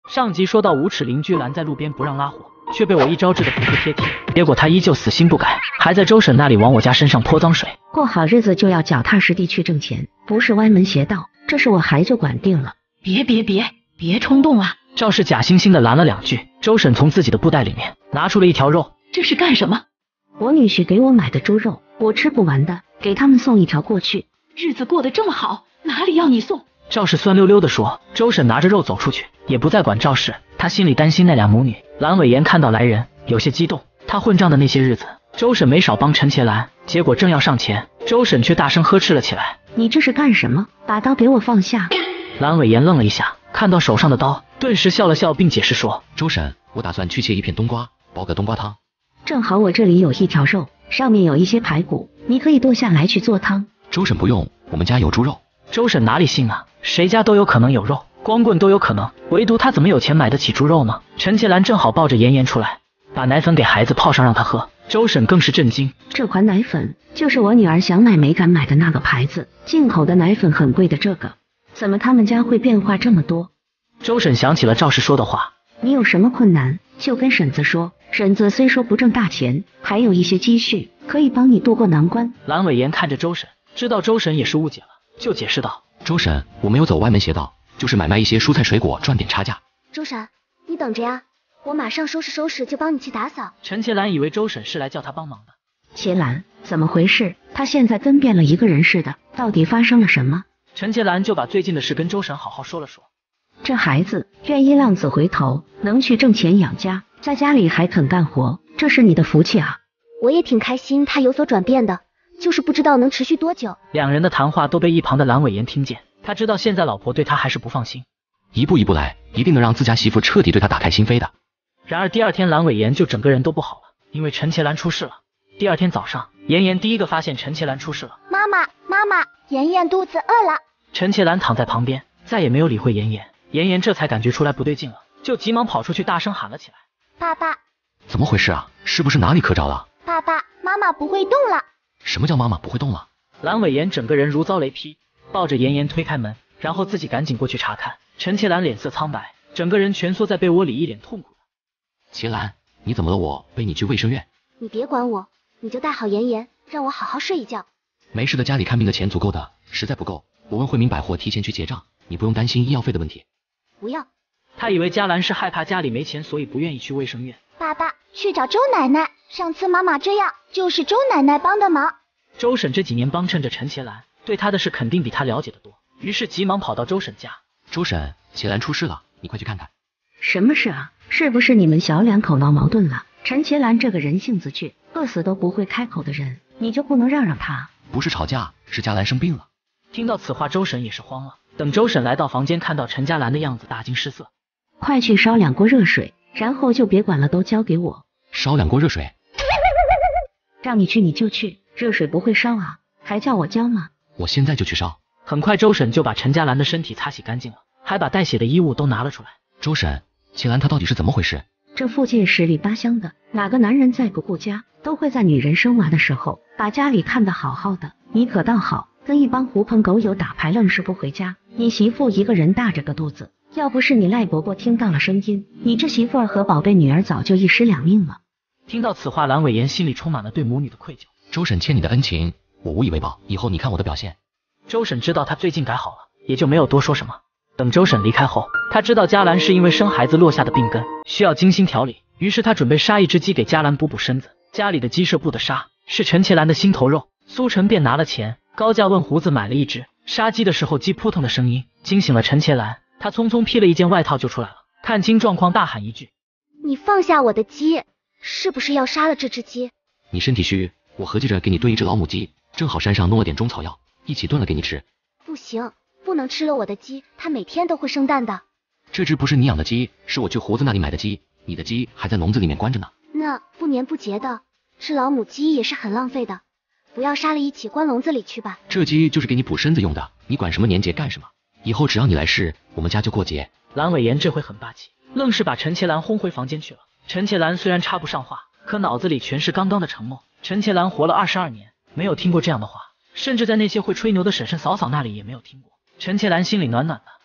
上集说到无耻邻居拦在路边不让拉火，却被我一招治得服服帖帖，结果他依旧死心不改，还在周婶那里往我家身上泼脏水。 过好日子就要脚踏实地去挣钱，不是歪门邪道，这事我还就管定了。 别冲动啊！ 赵氏假惺惺的拦了两句，周婶从自己的布袋里面拿出了一条肉。 这是干什么？ 我女婿给我买的猪肉，我吃不完的，给他们送一条过去。 日子过得这么好，哪里要你送？ 赵氏酸溜溜地说。周婶拿着肉走出去，也不再管赵氏，她心里担心那俩母女。蓝伟言看到来人，有些激动。他混账的那些日子，周婶没少帮陈切兰，结果正要上前，周婶却大声呵斥了起来：“ 你这是干什么？把刀给我放下！” 蓝伟言愣了一下，看到手上的刀，顿时笑了笑，并解释说：“ 周婶，我打算去切一片冬瓜，煲个冬瓜汤。 正好我这里有一条肉，上面有一些排骨，你可以剁下来去做汤。” 周婶不用，我们家有猪肉。 周婶哪里信啊？谁家都有可能有肉，光棍都有可能，唯独他怎么有钱买得起猪肉呢？陈切兰正好抱着妍妍出来，把奶粉给孩子泡上让他喝。周婶更是震惊， 这款奶粉就是我女儿想买没敢买的那个牌子，进口的奶粉很贵的这个，怎么他们家会变化这么多？ 周婶想起了赵氏说的话， 你有什么困难就跟婶子说，婶子虽说不挣大钱，还有一些积蓄，可以帮你渡过难关。 蓝伟言看着周婶，知道周婶也是误解了，就解释道：“ 周婶，我没有走歪门邪道，就是买卖一些蔬菜水果赚点差价。” 周婶，你等着呀，我马上收拾就帮你去打扫。 陈切兰以为周婶是来叫他帮忙的。 切兰，怎么回事？他现在跟变了一个人似的，到底发生了什么？ 陈切兰就把最近的事跟周婶好好说了说。 这孩子愿意浪子回头，能去挣钱养家，在家里还肯干活，这是你的福气啊！ 我也挺开心他有所转变的，就是不知道能持续多久。 两人的谈话都被一旁的蓝伟言听见，他知道现在老婆对他还是不放心， 一步一步来，一定能让自家媳妇彻底对他打开心扉的。 然而第二天蓝伟言就整个人都不好了，因为陈切兰出事了。第二天早上，妍妍第一个发现陈切兰出事了。 妈妈，妍妍肚子饿了。 陈切兰躺在旁边，再也没有理会妍妍。妍妍这才感觉出来不对劲了，就急忙跑出去大声喊了起来：“ 爸爸！” 怎么回事啊？是不是哪里磕着了？ 爸爸，妈妈不会动了。 什么叫妈妈不会动了？ 蓝伟言整个人如遭雷劈，抱着妍妍推开门，然后自己赶紧过去查看。陈切兰脸色苍白，整个人蜷缩在被窝里，一脸痛苦。 切兰，你怎么了？我背你去卫生院。 你别管我，你就带好妍妍，让我好好睡一觉。 没事的，家里看病的钱足够的，实在不够，我问惠民百货提前去结账，你不用担心医药费的问题。 不要。 他以为嘉兰是害怕家里没钱，所以不愿意去卫生院。 爸爸，去找周奶奶，上次妈妈这样，就是周奶奶帮的忙。 周婶这几年帮衬着陈切兰，对她的事肯定比她了解的多，于是急忙跑到周婶家。 周婶，切兰出事了，你快去看看。 什么事啊？是不是你们小两口闹矛盾了？陈切兰这个人性子倔，饿死都不会开口的人，你就不能让她？ 不是吵架，是嘉兰生病了。 听到此话，周婶也是慌了。等周婶来到房间，看到陈嘉兰的样子，大惊失色。 快去烧2锅热水，然后就别管了，都交给我。 烧2锅热水？ 让你去你就去，热水不会烧啊，还叫我浇吗？ 我现在就去烧。 很快周婶就把陈嘉兰的身体擦洗干净了，还把带血的衣物都拿了出来。 周婶，切兰她到底是怎么回事？ 这附近十里八乡的，哪个男人再不顾家，都会在女人生娃的时候把家里看得好好的，你可倒好，跟一帮狐朋狗友打牌，愣是不回家。你媳妇一个人大着个肚子，要不是你赖伯伯听到了声音，你这媳妇儿和宝贝女儿早就一尸两命了。 听到此话，蓝伟言心里充满了对母女的愧疚。 周婶欠你的恩情，我无以为报，以后你看我的表现。 周婶知道他最近改好了，也就没有多说什么。等周婶离开后，他知道嘉兰是因为生孩子落下的病根，需要精心调理，于是他准备杀一只鸡给嘉兰补补身子。家里的鸡舍不得杀，是陈切兰的心头肉。苏晨便拿了钱，高价问胡子买了一只。杀鸡的时候，鸡扑腾的声音惊醒了陈切兰，他匆匆披了一件外套就出来了，看清状况大喊一句：“ 你放下我的鸡，是不是要杀了这只鸡？” 你身体虚，我合计着给你炖一只老母鸡，正好山上弄了点中草药，一起炖了给你吃。 不行，不能吃了我的鸡，它每天都会生蛋的。 这只不是你养的鸡，是我去胡子那里买的鸡，你的鸡还在笼子里面关着呢。 那不年不节的，吃老母鸡也是很浪费的，不要杀了一起关笼子里去吧。 这鸡就是给你补身子用的，你管什么年节干什么？以后只要你来世，我们家就过节。 蓝伟言这回很霸气，愣是把陈切兰轰回房间去了。陈切兰虽然插不上话，可脑子里全是刚刚的承诺。陈切兰活了22年，没有听过这样的话，甚至在那些会吹牛的婶婶嫂嫂那里也没有听过。陈切兰心里暖暖的，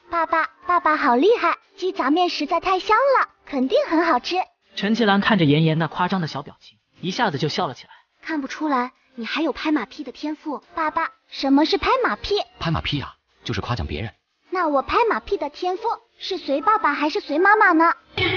爸爸好厉害，鸡杂面实在太香了，肯定很好吃。 陈其兰看着妍妍那夸张的小表情，一下子就笑了起来。 看不出来，你还有拍马屁的天赋。爸爸，什么是拍马屁？ 拍马屁啊，就是夸奖别人。 那我拍马屁的天赋是随爸爸还是随妈妈呢？